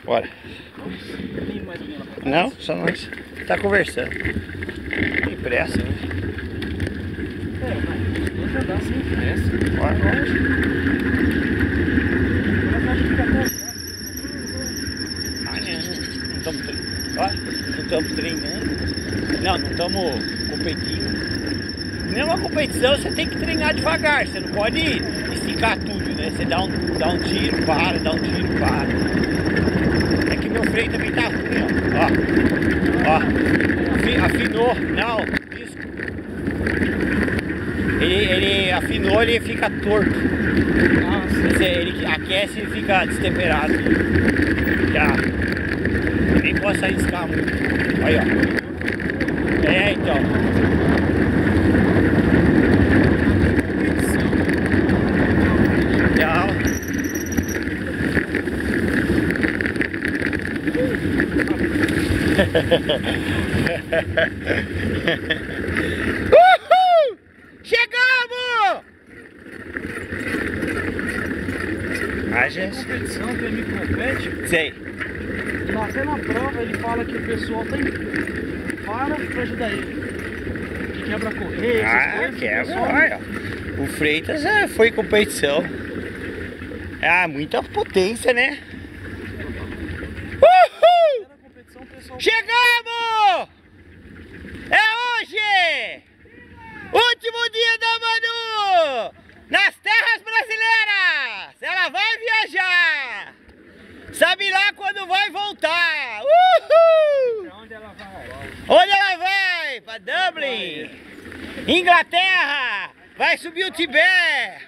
Bora. Não, só nós. Tá conversando. Tem pressa, né? Vamos andar sem pressa. Bora, bora. Não estamos treinando. Não estamos competindo. Numa competição você tem que treinar devagar. Você não pode esticar tudo, né? Você dá um tiro, para, dá um tiro, para. É que meu freio também tá ruim, ó. Ó. Afinou. Não, isso. Ele afinou, ele fica torto. Ele aquece e fica destemperado. Já. Nem posso arriscar muito. Aí, ó. É, então. Não. Uhul! Chegamos! A gente... competição que ele compete. Sei. Até na prova ele fala que o pessoal tem para ajudar ele. Que quebra a correia, essas coisas. Quebra, olha. O Freitas foi competição. Muita potência, né? Uhul! Chegamos! É hoje! Último dia da Manu! Nas terras brasileiras! Ela vai viajar! Sabe lá quando vai voltar! Uhul! Pra onde ela vai? Onde ela vai? Pra Dublin! Inglaterra! Vai subir o Tibete!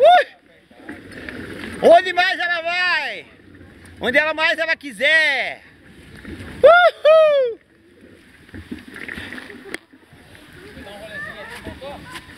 Onde mais ela vai? Onde ela mais ela quiser! Uhul!